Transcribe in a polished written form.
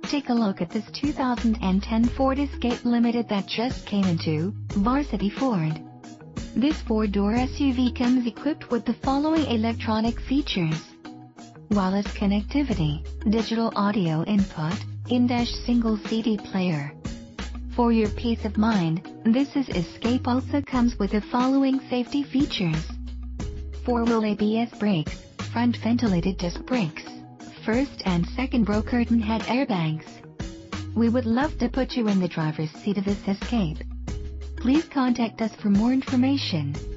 Take a look at this 2010 Ford Escape Limited that just came into Varsity Ford. This four-door SUV comes equipped with the following electronic features: wireless connectivity, digital audio input, in-dash single CD player. For your peace of mind, this Escape also comes with the following safety features: four-wheel ABS brakes, front ventilated disc brakes, first and second row curtain head airbags. We would love to put you in the driver's seat of this Escape. Please contact us for more information.